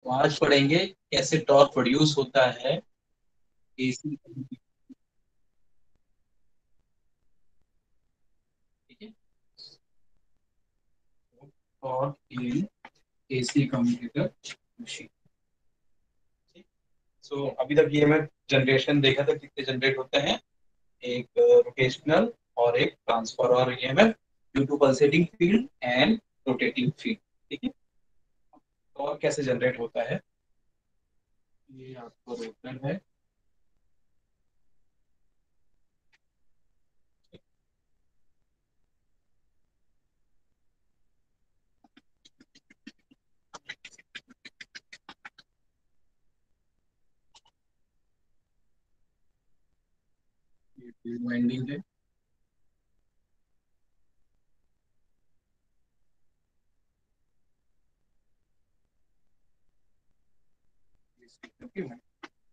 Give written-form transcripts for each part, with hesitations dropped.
तो आज पढ़ेंगे कैसे टॉर्क प्रोड्यूस होता है एसी। ठीक है, torque in AC commutator machine. So अभी तक ये मैं जनरेशन देखा था कितने जनरेट होते हैं, एक रोटेशनल और एक ट्रांसफर और EMF due to pulsating field and rotating field. ठीक है, और कैसे जनरेट होता है, ये आपका रोटर है। ये फील्ड वाइंडिंग है। क्यों है?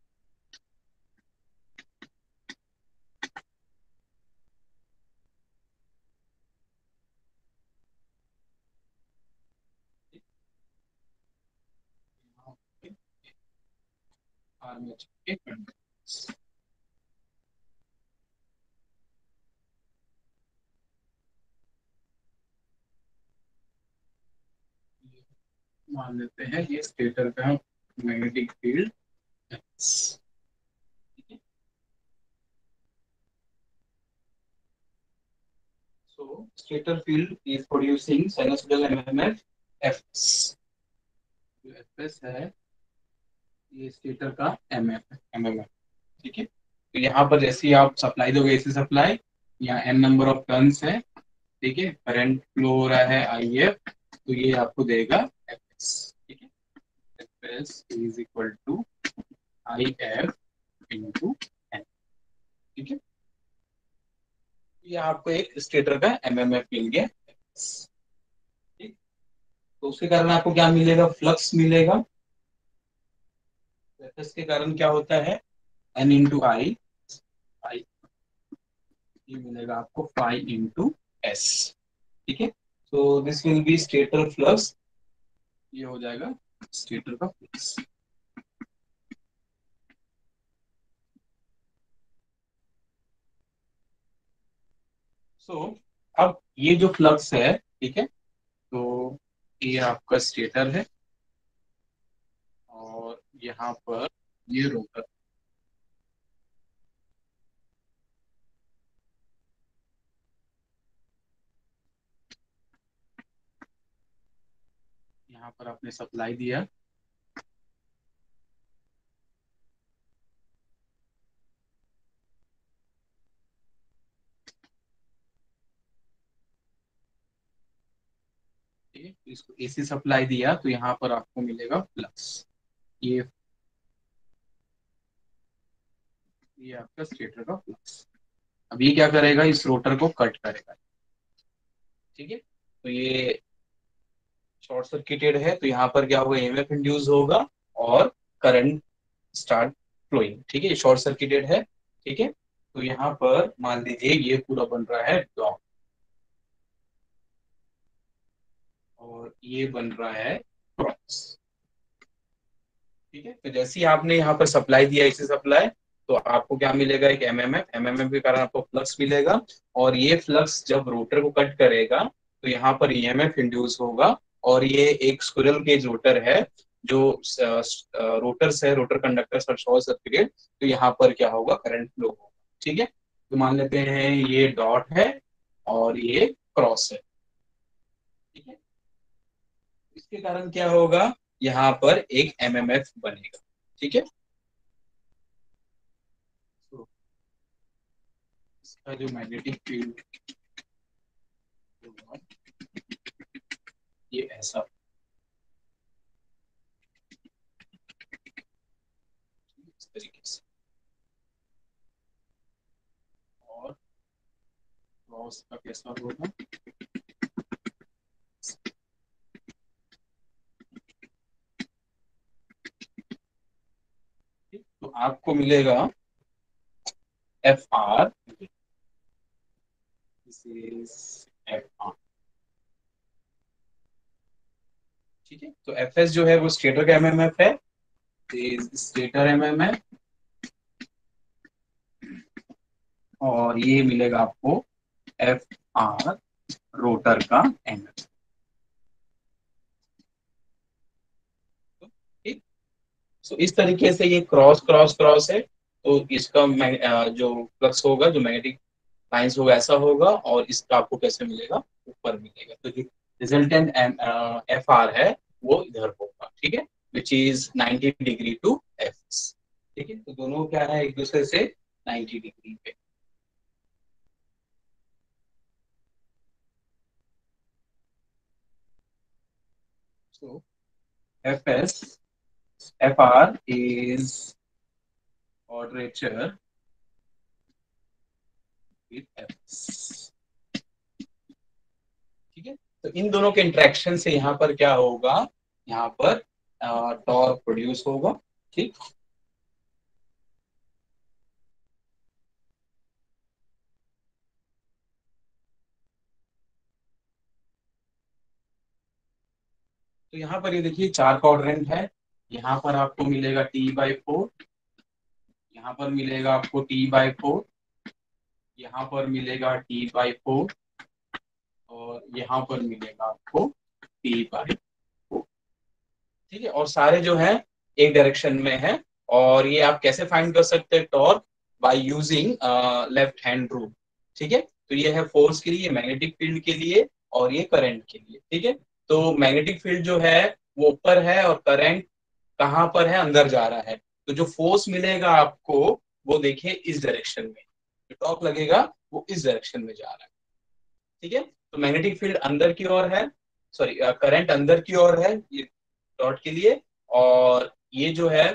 आर्मेचर के कंडक्टर्स। मान लेते हैं ये स्टेटर का magnetic field. So stator field is producing sinusoidal MMF Fs। जो Fs है ये स्टेटर का MMF। ठीक है, तो यहाँ पर जैसे ही आप सप्लाई दोगे एसी सप्लाई, यहाँ n नंबर ऑफ टर्न्स है। ठीक है, करंट फ्लो हो रहा है IF, तो ये आपको देगा Fs। ठीक है, Fs is equal to IF into n। ठीक है, ये आपको एक स्टेटर का MMF मिल गया। ठीक, तो उसके कारण आपको क्या मिलेगा, फ्लक्स मिलेगा। एफएस के कारण क्या होता है, एन इंटू आई, आई ये मिलेगा आपको फाइव इंटू एस। ठीक है, so this will be stator flux, ये हो जाएगा स्टेटर का फ्लक्स। सो अब ये जो फ्लक्स है, ठीक है, तो ये आपका स्टेटर है और यहाँ पर ये रोटर। यहाँ पर आपने सप्लाई दिया, ठीक है, तो इसको एसी सप्लाई दिया तो यहाँ पर आपको मिलेगा फ्लक्स। ये आपका स्टेटर का फ्लक्स। अब ये क्या करेगा, इस रोटर को कट करेगा। ठीक है, तो ये शॉर्ट सर्किटेड है तो यहाँ पर क्या होगा, ईएमएफ इंड्यूस होगा और करंट स्टार्ट फ्लोइंग। ठीक है, ये शॉर्ट सर्किटेड है। ठीक है, तो यहाँ पर मान लीजिए ये पूरा बन रहा है डॉट और ये बन रहा है क्रॉस। ठीक है, तो जैसे ही आपने यहाँ पर सप्लाई दिया इसे सप्लाई, तो आपको क्या मिलेगा, एक एमएमएफ के कारण आपको फ्लक्स मिलेगा। और ये फ्लक्स जब रोटर को कट करेगा तो यहाँ पर ईएमएफ इंड्यूस होगा। और ये एक स्क्विरल केज रोटर है, जो रोटर्स है, रोटर कंडक्टर शॉर्ट सर्किटेड, तो यहाँ पर क्या होगा, करंट फ्लो होगा। ठीक है, तो मान लेते हैं ये डॉट है और ये क्रॉस है। ठीक है, इसके कारण क्या होगा, यहाँ पर एक एमएमएफ बनेगा। ठीक है, तो इसका जो मैग्नेटिक फील्ड होगा ये ऐसा, इस तरीके से। और क्रॉस का कैसा होगा, तो आपको मिलेगा FR, दिस इज FR। ठीक है, तो एफ एस जो है वो स्टेटर का एमएमएफ है, स्टेटर एमएमएफ, और ये मिलेगा आपको एफ आर रोटर का एमएमएफ। ठीक, सो इस तरीके से ये क्रॉस क्रॉस क्रॉस है, तो इसका जो फ्लक्स होगा, जो मैग्नेटिक लाइंस होगा ऐसा होगा, और इसका आपको कैसे मिलेगा, ऊपर मिलेगा। तो जो रिजल्टेंट एफ आर है वो इधर होगा, ठीक है, which is 90 degree to F. ठीक है, तो दोनों क्या है, एक दूसरे से 90 डिग्री पे। So F S F R is quadrature with F S. ठीक है, तो इन दोनों के इंटरेक्शन से यहाँ पर क्या होगा, यहाँ पर टॉर्क प्रोड्यूस होगा। ठीक, तो यहाँ पर ये देखिए चार क्वाड्रेंट है। यहाँ पर आपको मिलेगा T/4, यहाँ पर मिलेगा आपको T/4, यहाँ पर मिलेगा T/4, और यहाँ पर मिलेगा आपको T/4। ठीक है, और सारे जो है एक डायरेक्शन में है। और ये आप कैसे फाइंड कर सकते हैं torque, by using left hand rule. ठीक है, तो ये है फोर्स के लिए, मैग्नेटिक फील्ड के लिए, और ये करंट के लिए। ठीक है, तो मैग्नेटिक फील्ड जो है वो ऊपर है, और करंट कहाँ पर है, अंदर जा रहा है। तो जो फोर्स मिलेगा आपको, वो देखिए इस डायरेक्शन में, जो टॉर्क लगेगा वो इस डायरेक्शन में जा रहा है। ठीक है, तो मैग्नेटिक फील्ड अंदर की ओर है, सॉरी करंट अंदर की ओर है ये डॉट के लिए, और ये जो है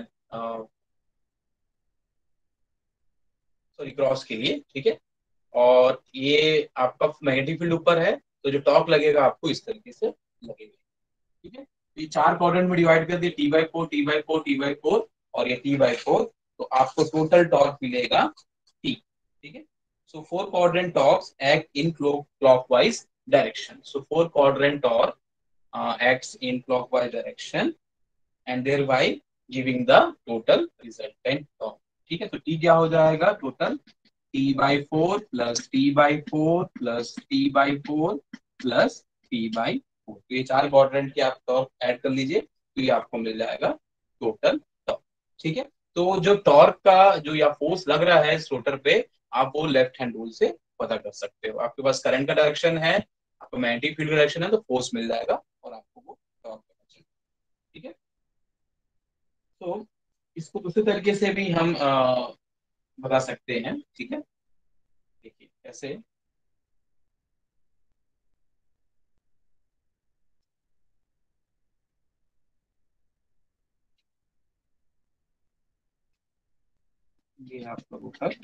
सॉरी क्रॉस के लिए। ठीक है, और ये आपका मैग्नेटिक फील्ड ऊपर है, तो जो टॉर्क लगेगा आपको इस तरीके से लगेगा। ठीक है, तो ये चार क्वाड्रेंट में डिवाइड कर दिए, T/4 T/4 T/4 और ये T/4, तो आपको टोटल टॉर्क मिलेगा T। ठीक है, so four quadrant torques act in clockwise direction, so four quadrant torque acts in clockwise direction and thereby giving the total resultant torque। ठीक है, तो T क्या हो जाएगा, total T/4 plus T/4 plus T/4 plus T/4। तो ये चार quadrant के आप टॉर्क ऐड कर लीजिए, तो ये आपको मिल जाएगा टोटल टॉर्क। ठीक है, तो जो टॉर्क का जो या फोर्स लग रहा है इस रोटर पे, आप वो लेफ्ट हैंड रूल से पता कर सकते हो। आपके पास करंट का डायरेक्शन है, आपको मैग्नेटिक फील्ड का डायरेक्शन है, तो फोर्स मिल जाएगा और आपको वो टॉर्क पता चलेगा। ठीक है, तो इसको दूसरे तरीके से भी हम बता सकते हैं। ठीक है, देखिए कैसे। ये आपका रोटर,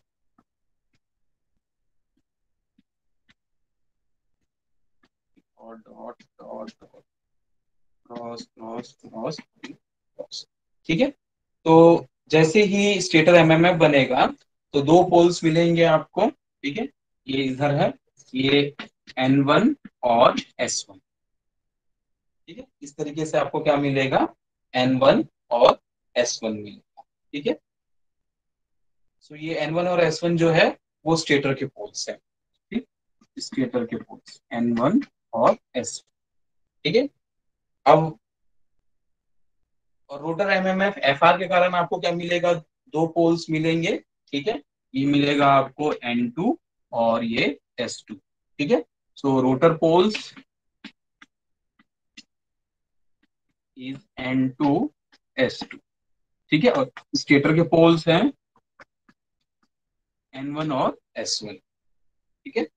और dot dot dot cross cross cross cross. ठीक है, तो जैसे ही स्टेटर एमएमएफ बनेगा, तो दो पोल्स मिलेंगे आपको। ठीक है, ये इधर है, ये N1 और S1। ठीक है, इस तरीके से आपको क्या मिलेगा, N1 और S1 मिलेगा। ठीक है, सो ये N1 और S1 जो है वो स्टेटर के पोल्स है। ठीक, स्टेटर के पोल्स N1 और S1। ठीक है, अब और रोटर एमएमएफ एफआर के कारण आपको क्या मिलेगा, दो पोल्स मिलेंगे। ठीक है, ये मिलेगा आपको N2 और ये S2। ठीक है, सो rotor poles is N2 S2। ठीक है, और स्टेटर के पोल्स हैं N1 और S1। ठीक है,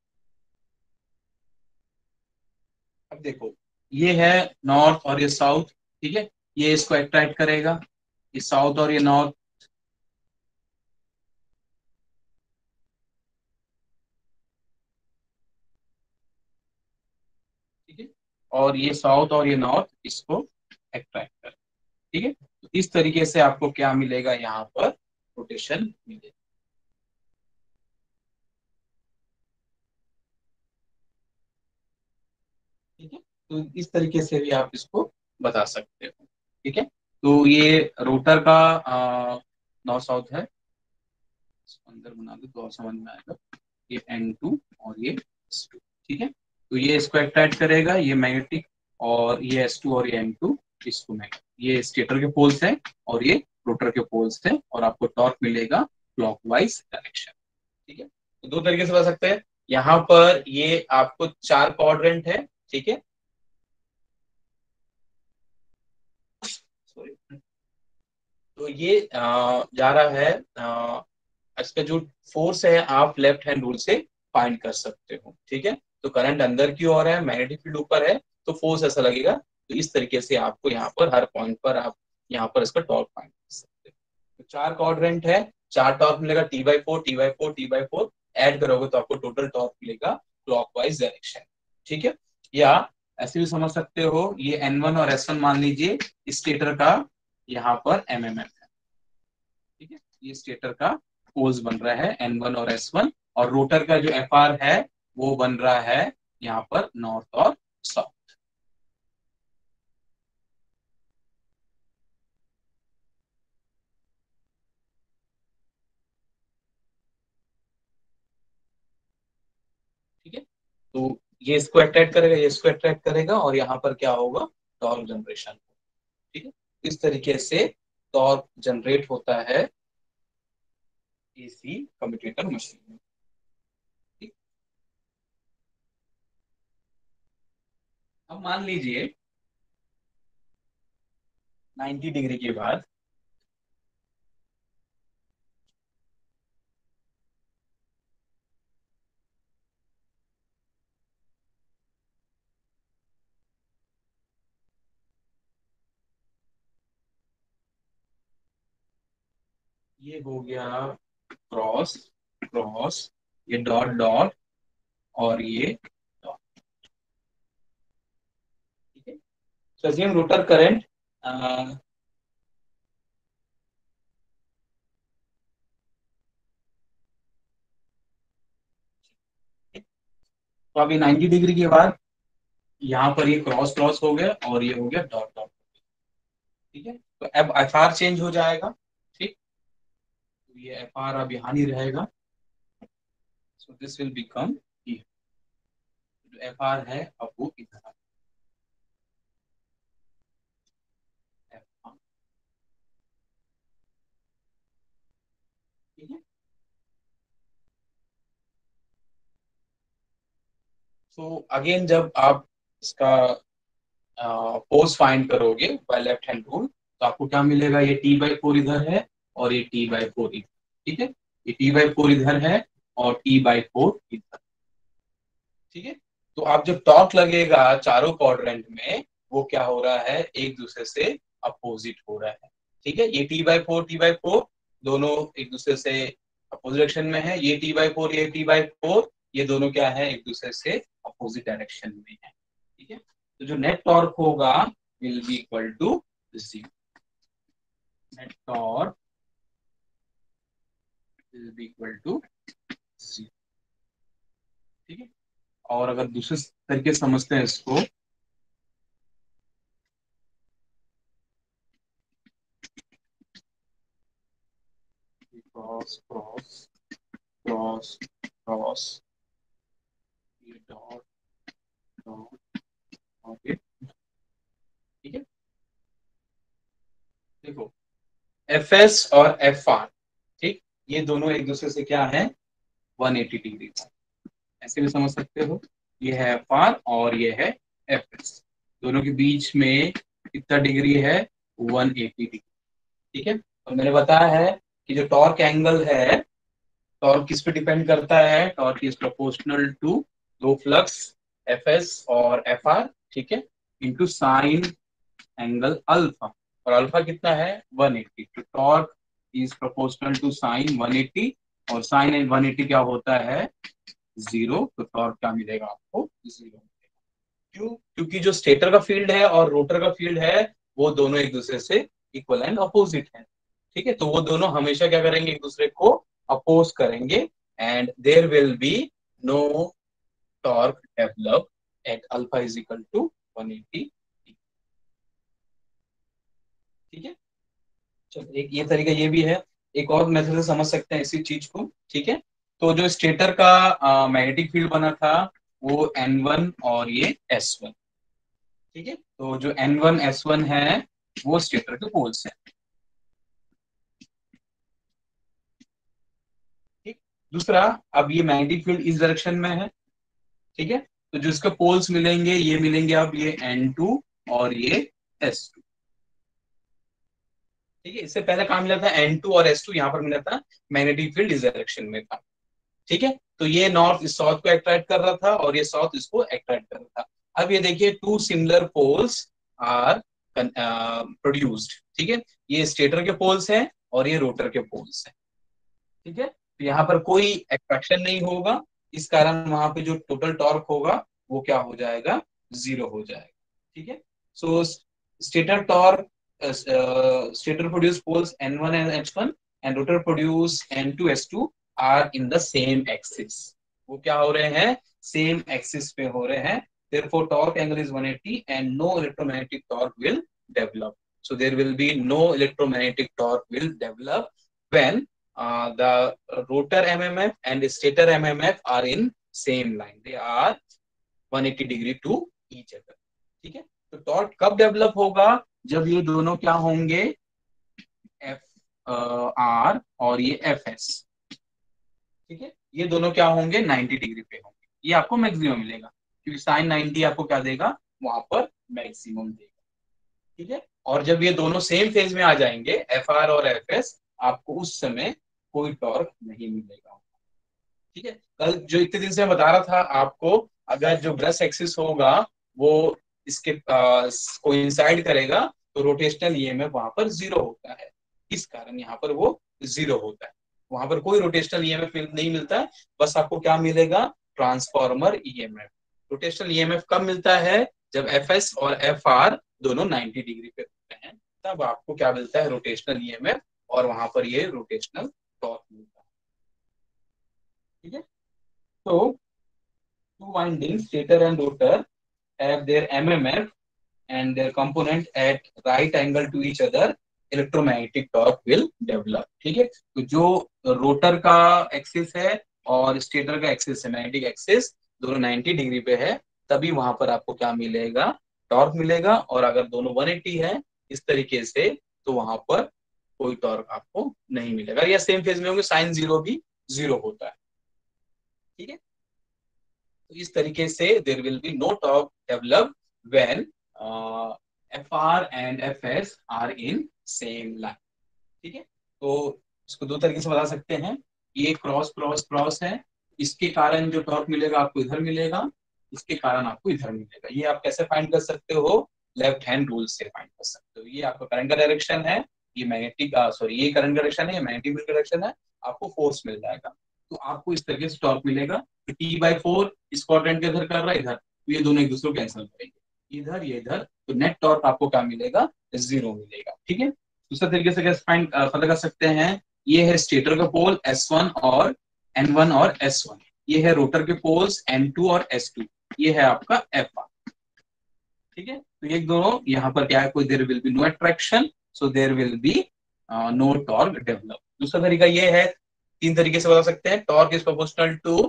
अब देखो, ये है नॉर्थ और ये साउथ। ठीक है, ये इसको अट्रैक्ट करेगा, ये साउथ और ये नॉर्थ। ठीक है, और ये साउथ और ये नॉर्थ इसको अट्रैक्ट कर। ठीक है, तो इस तरीके से आपको क्या मिलेगा, यहाँ पर रोटेशन मिलेगा। ठीक है, तो इस तरीके से भी आप इसको बता सकते हो। ठीक है, तो ये रोटर का नॉर्थ साउथ है, इसको अंदर बना दो तो और समझ में आएगा। ये N2 और ये S2। ठीक है, तो ये इसको अट्रैक्ट करेगा, ये मैग्नेटिक, और ये S2 और ये N2 इसको मैग्नेटिक। ये स्टेटर के पोल्स हैं और ये रोटर के पोल्स हैं, और आपको टॉर्क मिलेगा क्लॉकवाइज डायरेक्शन। ठीक है, तो दो तरीके से बता सकते हैं। यहाँ पर ये आपको चार क्वाड्रेंट है। ठीक है, सॉरी, तो ये जा रहा है इसका जो फोर्स है आप लेफ्ट हैंड रूल से फाइंड कर सकते हो। ठीक है, तो करंट अंदर की ओर है, मैग्नेटिक फील्ड ऊपर है, तो फोर्स ऐसा लगेगा। तो इस तरीके से आपको यहाँ पर हर पॉइंट पर आप यहाँ पर इसका टॉर्क फाइंड कर सकते हो। तो चार क्वाड्रेंट है, चार टॉर्क मिलेगा T/4 T/4 T/4, ऐड करोगे तो आपको टोटल टॉर्क मिलेगा क्लॉकवाइज डायरेक्शन। ठीक है, या ऐसे भी समझ सकते हो, ये N1 और S1 मान लीजिए स्टेटर का यहाँ पर MMF है। ठीक है, ये स्टेटर का पोल्स बन रहा है N1 और S1, और रोटर का जो FR है वो बन रहा है यहाँ पर नॉर्थ और साउथ। ठीक है, तो ये इसको अट्रैक्ट करेगा, ये इसको अट्रैक्ट करेगा, और यहाँ पर क्या होगा, टॉर्क जनरेशन। ठीक है, इस तरीके से टॉर्क जनरेट होता है एसी कम्यूटेटर मशीन में। ठीक? अब मान लीजिए 90 डिग्री के बाद ये हो गया क्रॉस क्रॉस, ये डॉट डॉट, और ये डॉट। ठीक है, तो assume रोटर करंट, तो अभी 90 डिग्री के बाद यहाँ पर ये क्रॉस क्रॉस हो गया और ये हो गया डॉट डॉट। ठीक है, तो अब FR चेंज हो जाएगा। ठीक, तो ये FR अब यहाँ नहीं रहेगा, सो दिस विल बिकम, जो FR है अब वो इधर आ FR। ठीक है, तो अगेन जब आप इसका फोर्स फाइंड करोगे बाय लेफ्ट हैंड रूल, तो आपको क्या मिलेगा, ये T/4 इधर है और ये T/4 इधर। ठीक है, ये T/4 इधर है और T/4 इधर। ठीक है, तो आप जो टॉर्क लगेगा चारों क्वाड्रेंट में, वो क्या हो रहा है, एक दूसरे से अपोजिट हो रहा है। ठीक है, ये T/4 दोनों एक दूसरे से अपोजिट डायरेक्शन में है, ये T/4 ये दोनों क्या है, एक दूसरे से अपोजिट डायरेक्शन में है। ठीक है, तो जो नेट टॉर्क होगा will be equal to zero. Net torque will be equal to zero. ठीक है, और अगर दूसरे तरीके से समझते हैं इसको, क्रॉस क्रॉस क्रॉस क्रॉस, ये डॉट डॉट और ये। ठीक है, देखो FS और FR, ठीक, ये दोनों एक दूसरे से क्या है, 180 डिग्री का। ऐसे भी समझ सकते हो, ये है FR और ये है FS, दोनों के बीच में कितना डिग्री है, 180 डिग्री। ठीक है, और मैंने बताया है कि जो टॉर्क एंगल है, टॉर्क किस पे डिपेंड करता है, टॉर्क इज प्रोपोर्शनल टू दो फ्लक्स FS और FR। ठीक है, इंटू साइन एंगल अल्फा, और अल्फा कितना है, 180। तो torque is proportional to sine 180, और साइन 180 क्या होता है, जीरो। तो टॉर्क क्या मिलेगा आपको, जीरो। क्यों, क्योंकि जो स्टेटर का फील्ड है और रोटर का फील्ड है वो दोनों एक दूसरे से इक्वल एंड अपोजिट है। ठीक है, तो वो दोनों हमेशा क्या करेंगे, एक दूसरे को अपोज करेंगे, and there will be no torque develop at alpha is equal to 180। ठीक है। चलो एक ये तरीका ये भी है। एक और मेथड से समझ सकते हैं इसी चीज को। ठीक है। तो जो स्टेटर का मैग्नेटिक फील्ड बना था वो N1 और ये S1। ठीक है। तो जो N1 S1 है वो स्टेटर के पोल्स हैं। ठीक। दूसरा, अब ये मैग्नेटिक फील्ड इस डायरेक्शन में है। ठीक है। तो जो इसके पोल्स मिलेंगे ये मिलेंगे अब ये N2 और ये S2। ठीक है। इससे पहले कहाँ मिला था N2 और S2, यहाँ पर मिला था मैग्नेटिक फील्ड इस डायरेक्शन में था। ठीक है। तो ये नॉर्थ इस साउथ को अट्रैक्ट कर रहा था और ये साउथ इसको अट्रैक्ट कर रहा था। अब ये देखिए two similar poles are produced. ठीक है। ये स्टेटर के पोल्स हैं और ये रोटर के पोल्स हैं। ठीक है। तो यहाँ पर कोई अट्रैक्शन नहीं होगा। इस कारण वहां पे जो टोटल टॉर्क होगा वो क्या हो जाएगा, जीरो हो जाएगा। ठीक है। सो stator torque, stator produce poles N1 and H1 and rotor produce N2 S2 are in the same axis। वो क्या हो रहे हैं, सेम एक्सिस पे हो रहे हैं। therefore torque angle is 180 and no electromagnetic torque will develop। so there will be no electromagnetic torque will develop when the rotor mmf and stator mmf are in same line, they are 180 degree to each other. ठीक है। तो torque कब develop होगा, जब ये दोनों क्या होंगे, एफ आर और ये एफ एस। ठीक है। ये दोनों क्या होंगे, 90 डिग्री पे होंगे। ये आपको मैक्सिमम मिलेगा क्योंकि साइन 90 आपको क्या देगा, वहां पर मैक्सिमम देगा। ठीक है। और जब ये दोनों सेम फेज में आ जाएंगे एफ आर और एफ एस, आपको उस समय कोई टॉर्क नहीं मिलेगा। ठीक है। कल जो इतने दिन से मैं बता रहा था आपको, अगर जो ब्रश एक्सिस होगा वो इसके कोइंसाइड करेगा तो रोटेशनल ईएमएफ वहां पर जीरो होता है। इस कारण यहाँ पर वो जीरो होता है। वहां पर कोई रोटेशनल ईएमएफ नहीं मिलता है। बस आपको क्या मिलेगा, ट्रांसफॉर्मर ईएमएफ। रोटेशनल ईएमएफ कब मिलता है, जब एफ एस और एफ आर दोनों 90 डिग्री पे होते हैं, तब आपको क्या मिलता है, रोटेशनल ईएमएफ। और वहां पर ये रोटेशनल टॉर्क मिलता है। ठीक है। तो two windings, stator and rotor, have their MMF and their component at right angle to each other, electromagnetic torque will develop. ठीक है। तो जो रोटर का एक्सिस है और स्टेटर का एक्सिस है, मैग्नेटिक एक्सिस, दोनों 90 डिग्री पे है, तभी वहां पर आपको क्या मिलेगा, टॉर्क मिलेगा। और अगर दोनों 180 है इस तरीके से, तो वहां पर कोई टॉर्क आपको नहीं मिलेगा। या सेम फेज में होंगे, साइन जीरो भी जीरो होता है। ठीक है। तो इस तरीके से there will be no torque develop when F R and F S are in same line. ठीक है। तो इसको दो तरीके से बता सकते हैं। ये क्रॉस क्रॉस क्रॉस है, इसके कारण जो टॉर्क मिलेगा आपको इधर मिलेगा, इसके कारण आपको इधर मिलेगा। ये आप कैसे फाइंड कर सकते हो, लेफ्ट हैंड रूल से फाइंड कर सकते हो। ये आपका करंट का डायरेक्शन है, ये मैग्नेटिक सॉरी ये करंट डायरेक्शन है, ये मैग्नेटिक फील्ड डायरेक्शन है। आपको फोर्स मिल जाएगा। तो आपको इस तरीके से टॉर्क मिलेगा। T/4 इस क्वाड्रेंट के इधर कर रहा है इधर, तो ये दोनों एक दूसरे को कैंसिल करेंगे, इधर ये इधर, तो नेट टॉर्क आपको क्या मिलेगा, जीरो मिलेगा। ठीक है। दूसरे तरीके से कैसे फाइंड पता कर सकते हैं, ये है स्टेटर का पोल S1 और N1 और S1, ये है रोटर के पोल्स N2 और S2, ये है आपका F1। ठीक है। तो ये दोनों यहाँ पर क्या है, कोई there will be no attraction, so there will be no torque develop. दूसरा तरीका ये है, तीन तरीके से बता सकते हैं, torque is proportional to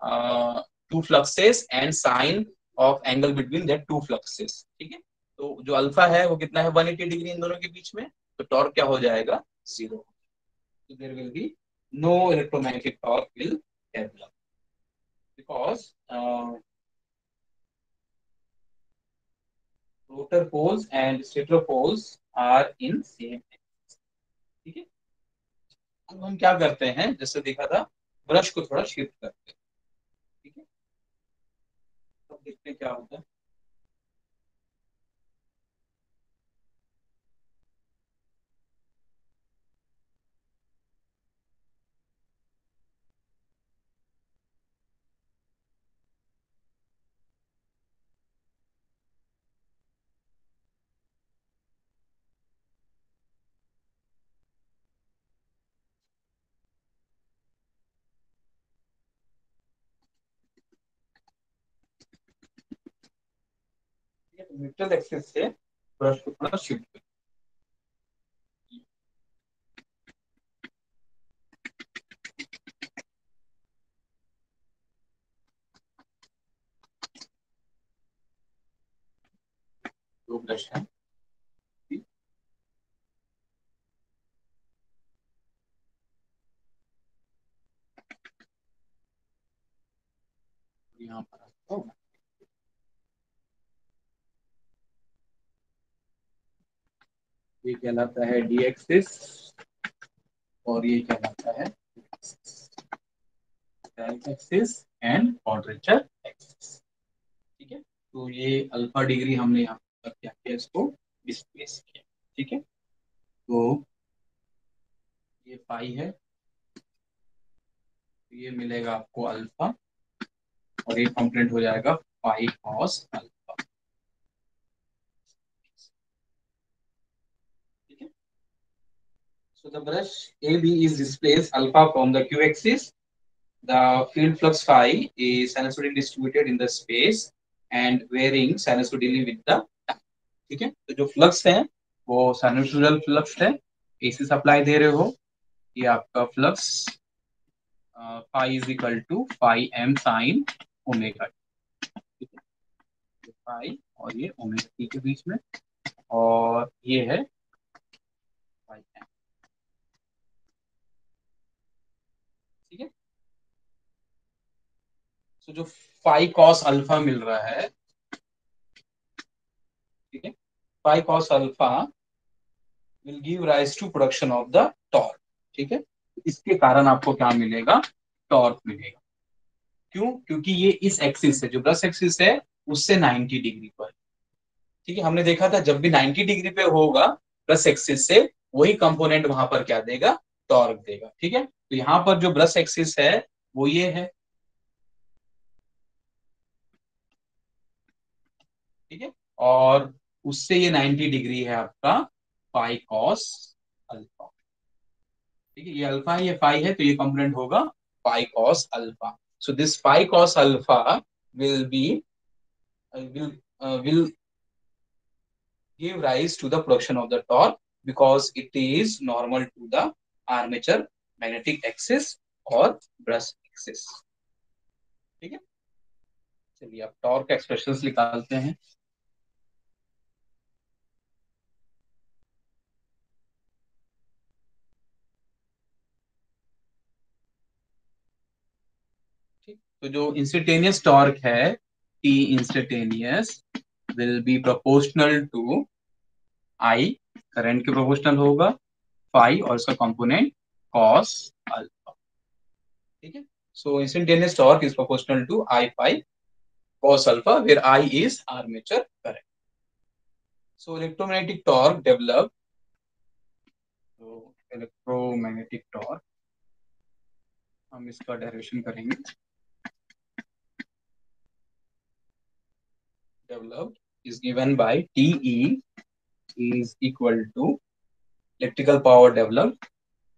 two fluxes and sine of angle between that two fluxes. ठीक है। तो जो अल्फा है वो कितना है, 180 डिग्री इन दोनों के बीच में, तो टॉर्क क्या हो जाएगा, zero. so there will be no electromagnetic torque will develop because rotor poles and stator poles are in same axis। ठीक है। अब हम क्या करते हैं, जैसे देखा था, ब्रश को थोड़ा शिफ्ट करते हैं। ठीक है। तो देखते हैं क्या होता है। न्यूट्रल एक्सिस से ब्रश को थोड़ा शिफ्ट करते ब्रश है, यहाँ पर आपको ये कहलाता है डी एक्सिस और ये कहलाता है एक्सिस एंड क्वाड्रेचर एक्सिस। ठीक है, तो ये अल्फा डिग्री हमने यहाँ पर क्या किया, इसको डिस्प्लेस किया। ठीक है, तो ये पाई है, तो ये मिलेगा आपको अल्फा और ये कंप्लीट हो जाएगा पाई कॉस अल्फा। ठीक है, so the brush AB is displaced alpha from the q axis. The field flux phi is sinusoidally distributed in the space and varying sinusoidally with the time. ठीक है, तो जो फ्लक्स है वो साइनसोइडल फ्लक्स है, AC supply दे रहे हो, ये आपका flux phi is equal to phi M sine omega. ठीक है, फाई और ये ओमेगा टी के बीच में, और ये है फाई एम। ठीक है, तो जो फाई कॉस अल्फा मिल रहा है, ठीक है, phi cos alpha will give rise to production of the torque. ठीक है, इसके कारण आपको क्या मिलेगा, टॉर्क मिलेगा। क्यों, क्योंकि ये इस एक्सिस से, जो ब्रश एक्सिस है उससे 90 डिग्री पर। ठीक है, हमने देखा था जब भी 90 डिग्री पे होगा ब्रश एक्सिस से, वही कंपोनेंट वहां पर क्या देगा, टॉर्क देगा। ठीक है, तो यहाँ पर जो ब्रश एक्सिस है वो ये है। ठीक है, और उससे ये 90 डिग्री है आपका पाई कॉस अल्फा। ठीक है, ये अल्फा है, ये फाई है, तो ये कंपोनेंट होगा pi cos alpha. So this pi cos alpha will be will give rise to the production of the torque because it is normal to the armature magnetic axis और brush axis. ठीक है, चलिए अब torque expressions निकालते हैं। ठीक, तो जो इंस्टेंटेनियस टॉर्क है, T instantaneous will be proportional to I, current के प्रोपोर्शनल होगा, फाई और उसका कंपोनेंट कॉस अल्फा। ठीक है, so instantaneous torque is proportional to I phi cos alpha where I is armature current. So electromagnetic torque developed. So electromagnetic torque हम इसका derivation करेंगे। Developed is given by TE is equal to electrical power developed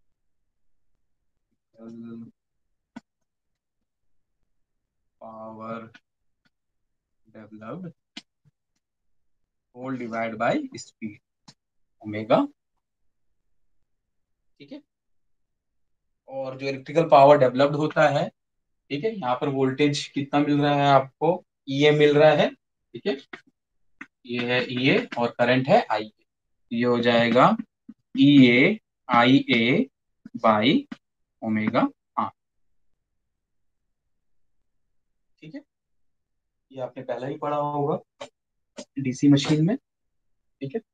whole divided by speed omega. ठीक है, और जो electrical power developed होता है, ठीक है, यहाँ पर वोल्टेज कितना मिल रहा है आपको, ईए मिल रहा है। ठीक है, ये है ईए और करंट है आई, ये हो जाएगा E A I A by omega R. ठीक है, ये आपने पहला ही पढ़ा होगा डीसी मशीन में। ठीक है,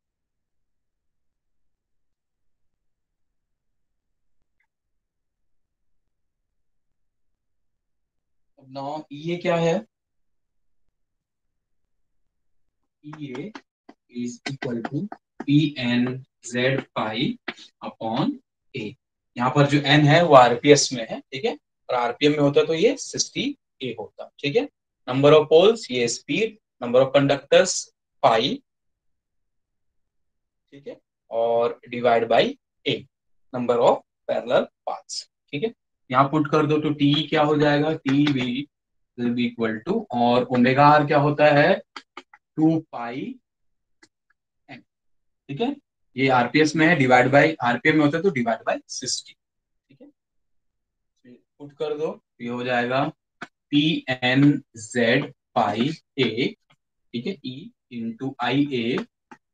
अब नाउ ईए क्या है, E A is equal to P N Z pi upon A. यहाँ पर जो एन है वो आरपीएस में है, ठीक है, और आरपीएम में होता तो ये 60 ए होता। ठीक है, नंबर ऑफ पोल्स ये speed, number of conductors pi, ठीक है, और divide by A, number of parallel paths. ठीक है, यहाँ पुट कर दो तो टी क्या हो जाएगा, T will be equal to, और ओमेगा आर क्या होता है, 2 पाई एम। ठीक है, ये आरपीएस में है, डिवाइड बाई आरपीएम में होता है तो डिवाइड बाई 60। ठीक है, पुट कर दो, ये हो जाएगा P N Z pi A, ठीक है, E into I A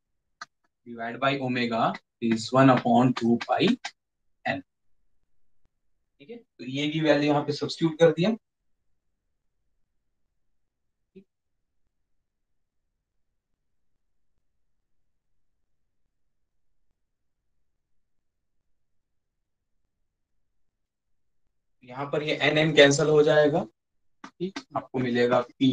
divide by omega is 1/2 pi N. ठीक है, तो ये की वैल्यू यहाँ पे सब्स्टिट्यूट कर दिया। यहाँ पर ये एन एन कैंसिल हो जाएगा। ठीक, आपको मिलेगा P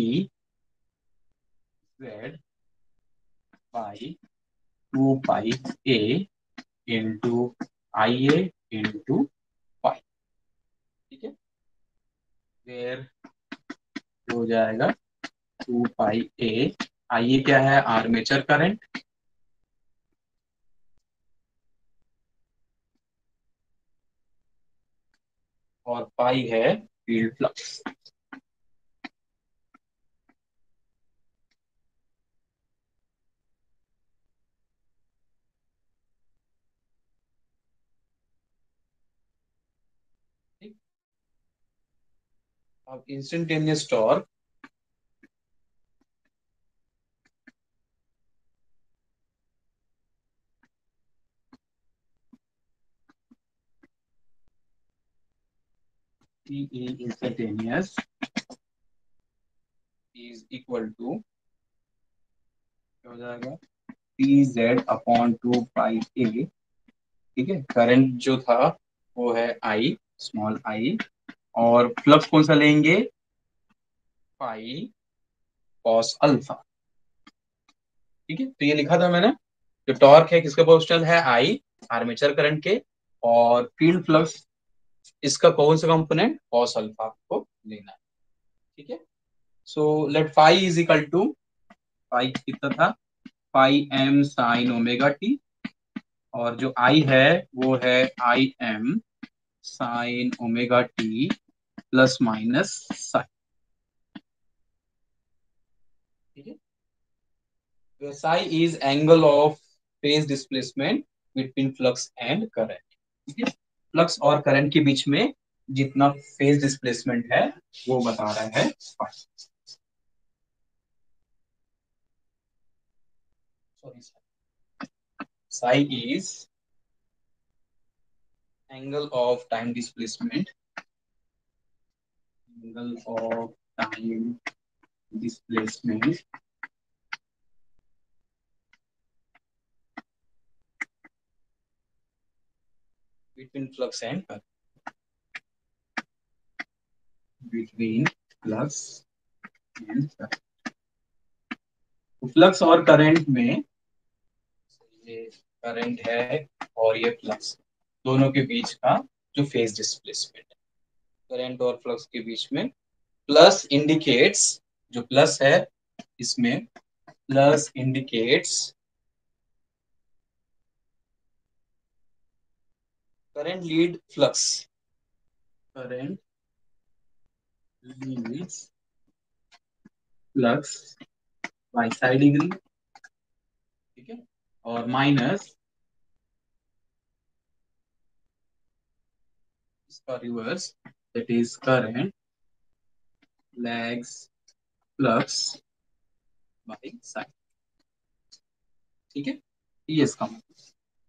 Z by 2 pi A into I A into pi. ठीक है, फिर हो जाएगा 2 पाई ए। आई ए क्या है, आर्मेचर करंट, और पाई है फील्ड फ्लक्स। ठीक, अब instantaneous torque instantaneous is equal to क्या हो जाएगा, P Z upon 2 pi A. ठीक है, करंट जो था वो है आई, स्मॉल आई, और फ्लक्स कौन सा लेंगे, पाई कॉस अल्फा। ठीक है, तो ये लिखा था मैंने, जो टॉर्क है किसका प्रोपोर्शनल है, आई, आर्मेचर करंट के, और फील्ड फ्लक्स इसका कौन सा कंपोनेंट, कॉस अल्फा को लेना है। ठीक है, so let phi is equal to, phi कितना था, phi M sine omega T, और जो आई है वो है I M sine omega T plus minus sine. ठीक है, psi is angle of phase displacement between flux and current. ठीक है, फ्लक्स और करंट के बीच में जितना फेज डिस्प्लेसमेंट है वो बता रहा है phi. Sorry, psi is angle of time displacement, angle of time displacement between flux and current, between flux and current. Flux और करंट में, ये करंट है और ये फ्लक्स, दोनों के बीच का जो फेज डिस्प्लेसमेंट है, करंट और फ्लक्स के बीच में, प्लस इंडिकेट्स, जो प्लस है इसमें, plus indicates current lead flux, current leads flux by side degree. ठीक है, और माइनस इसका reverse, that is current lags flux by side. ठीक है, ये इसका मतलब।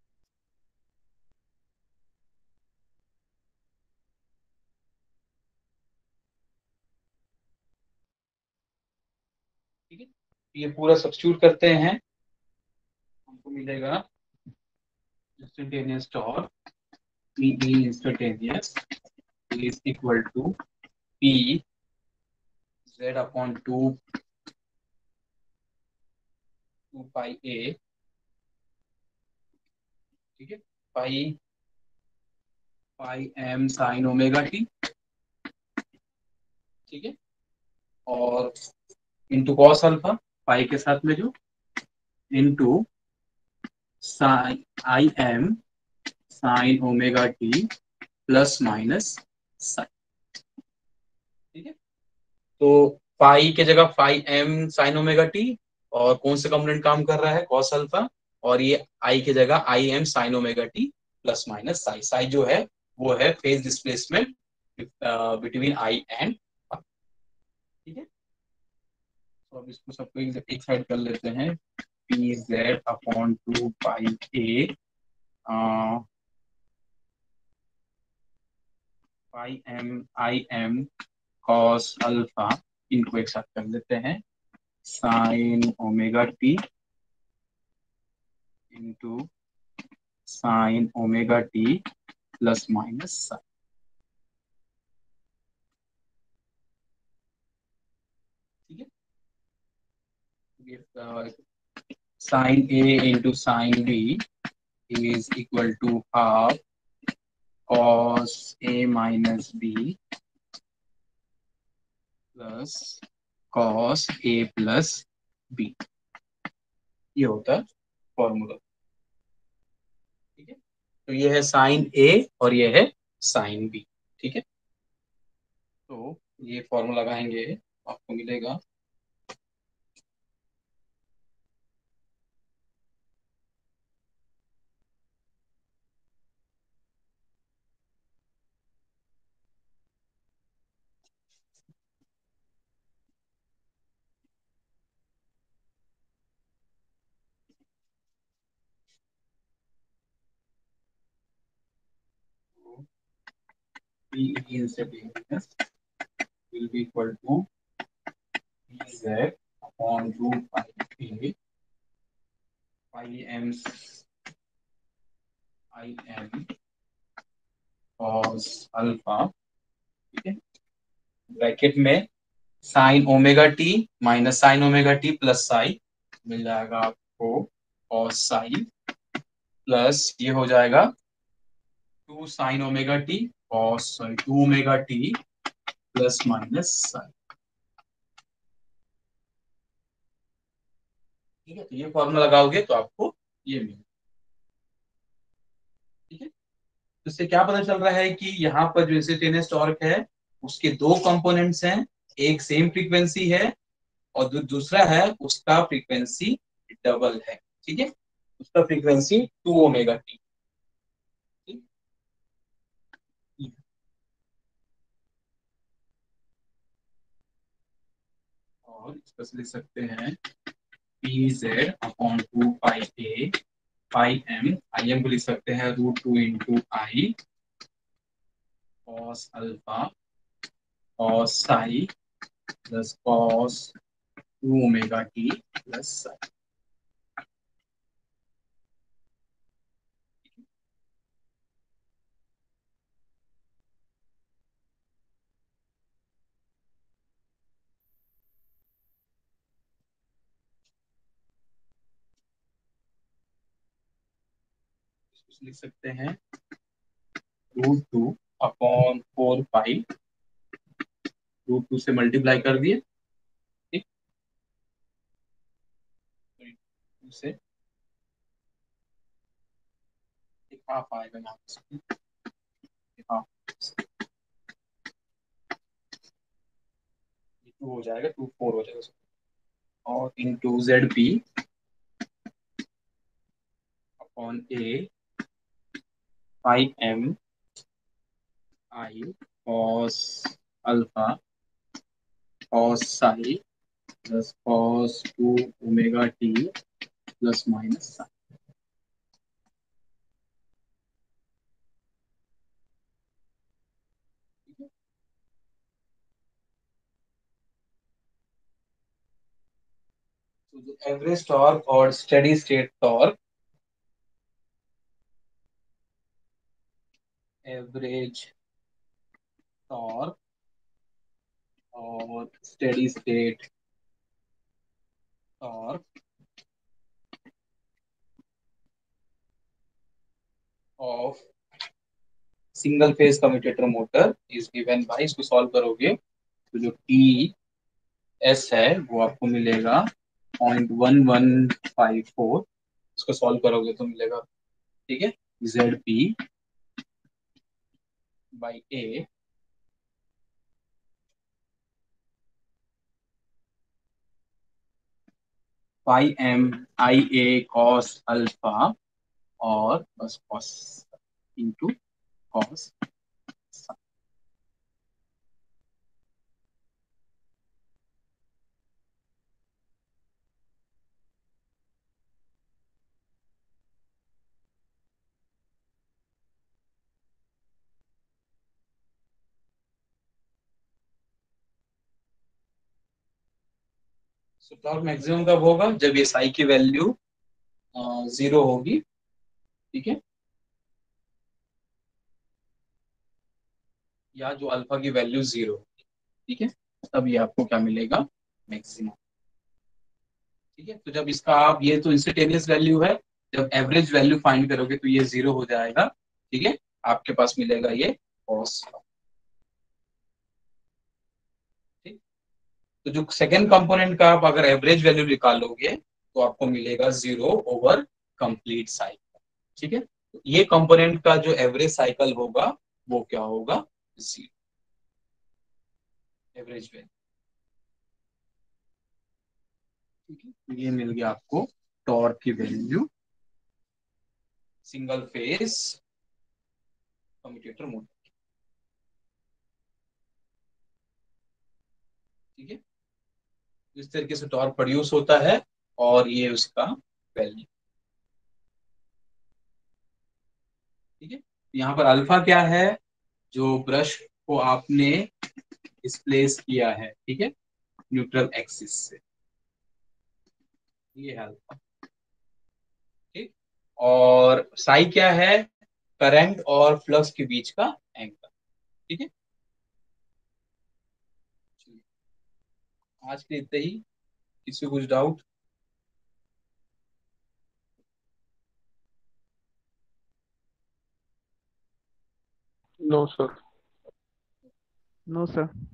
ठीक है, ये पूरा सब्स्टिट्यूट करते हैं, हमको मिलेगा instantaneous torque, P instantaneous is equal to P Z upon 2 pi A. ठीक है, pi pi M sine omega T. ठीक है, और इंटू कॉस अल्फा, पाई के साथ में जो, into sine I M sine omega T plus minus sine. ठीक है, तो पाई के जगह phi M sine omega T, और कौन सा कंपोनेंट काम कर रहा है, कॉस अल्फा, और ये आई के जगह I M sine omega T plus minus psi. Psi जो है वो है phase displacement between I and. ठीक है, तो अब इसको सबको एक साइड कर लेते हैं, P Z upon 2 pi A pi M I M cos alpha, इनको एक साथ कर लेते हैं, sine omega T into sine omega T plus minus sine. ठीक है, sine A into sine B is equal to half cos A minus B plus cos A plus B. ये होता है फॉर्मूला। ठीक है, तो ये है साइन ए और ये है साइन बी। ठीक है, तो ये फॉर्मूला लगाएंगे, आपको मिलेगा P instead minus will be equal to PZ upon 2 pi A pi m I m cos alpha. ठीक है, ब्रैकेट में sine omega T minus sine omega T plus sine मिल जाएगा आपको cos साइन, प्लस ये हो जाएगा 2 sine omega T cos, sorry 2 omega T plus minus sine. ठीक है, तो ये फॉर्मूला लगाओगे तो आपको ये मिलेगा। ठीक है, तो इससे क्या पता चल रहा है कि यहाँ पर जो इंस्टेंटेनियस टॉर्क है उसके दो कंपोनेंट्स हैं, एक सेम फ्रीक्वेंसी है और दूसरा है उसका फ्रीक्वेंसी डबल है। ठीक है, उसका फ्रीक्वेंसी 2 ओमेगा टी। और इसको लिख सकते हैं P Z upon 2 pi A pi M, I M को लिख सकते हैं √2 into I cos alpha cos psi plus cos 2 omega T plus psi. लिख सकते हैं √2 अपॉन 4 पाई, √2 से मल्टीप्लाई कर दिए। ठीक, से एक हाफ आएगा यहाँ पे, हाफ 2 हो जाएगा, 2 4 हो जाएगा, और into Z P upon A pi M I cos alpha cos psi plus cos 2 omega T plus minus sine. तो जो एवरेज टॉर्क और steady state torque, average torque और steady state torque of single phase commutator motor is given by, इसको solve करोगे तो जो T S है वो आपको मिलेगा 0.1154, इसको सॉल्व करोगे तो मिलेगा। ठीक है, Z P by A pi M I A cos alpha और बस cos into cos. So torque maximum कब होगा, जब ये साई की वैल्यू 0 होगी, ठीक है, या जो अल्फा की वैल्यू 0 होगी, ठीक है, तब ये आपको क्या मिलेगा, मैक्सिमम। ठीक है, तो जब इसका आप, ये तो इंस्टेंटेनियस वैल्यू है, जब एवरेज वैल्यू फाइंड करोगे तो ये 0 हो जाएगा, ठीक है, आपके पास मिलेगा ये कॉस। ठीक, तो जो सेकेंड कंपोनेंट का आप अगर एवरेज वैल्यू निकालोगे तो आपको मिलेगा 0 कंप्लीट साइकिल। ठीक है, तो ये कंपोनेंट का जो एवरेज साइकिल होगा वो क्या होगा, 0, एवरेज वैल्यू। ठीक है, तो ये मिल गया आपको टॉर्क की value single phase commutator motor. ठीक है, इस तरीके से टॉर्क प्रोड्यूस होता है, और ये उसका वैल्यू। ठीक है, यहाँ पर अल्फा क्या है, जो ब्रश को आपने डिस्प्लेस किया है, ठीक है, न्यूट्रल एक्सिस से, ये है अल्फा। ठीक, और साई क्या है, करंट और फ्लक्स के बीच का एंगल। ठीक है, आज के इतना ही, किसी को कुछ doubt. No sir. No sir.